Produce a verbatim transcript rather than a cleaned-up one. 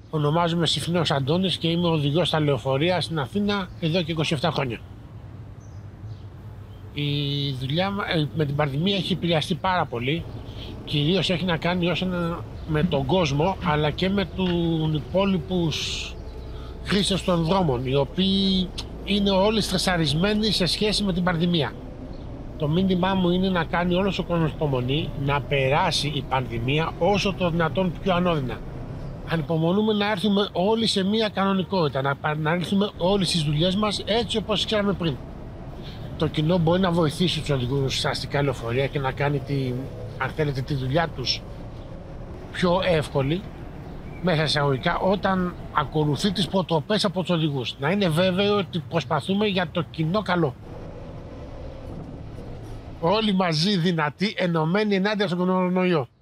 Ονομάζομαι Συφνέος Αντώνης και είμαι οδηγός στα λεωφορεία στην Αθήνα εδώ και είκοσι επτά χρόνια. Η δουλειά με την πανδημία έχει επηρεαστεί πάρα πολύ. Κυρίως έχει να κάνει όσο με τον κόσμο, αλλά και με τους υπόλοιπους χρήστες των δρόμων, οι οποίοι είναι όλοι στρεσαρισμένοι σε σχέση με την πανδημία. Το μήνυμά μου είναι να κάνει όλος ο κόσμος υπομονή, να περάσει η πανδημία όσο το δυνατόν πιο ανώδυνα. Ανυπομονούμε να έρθουμε όλοι σε μια κανονικότητα, να, να έρθουμε όλοι στις δουλειές μας έτσι όπως ξέραμε πριν. Το κοινό μπορεί να βοηθήσει τους οδηγούς στα αστικά λεωφορεία και να κάνει τη, αν θέλετε, τη δουλειά τους πιο εύκολη, μέσα εισαγωγικά, όταν ακολουθεί τις προτροπές από τους οδηγούς. Να είναι βέβαιο ότι προσπαθούμε για το κοινό καλό. Όλοι μαζί δυνατοί, ενωμένοι ενάντια στον κορονοϊό.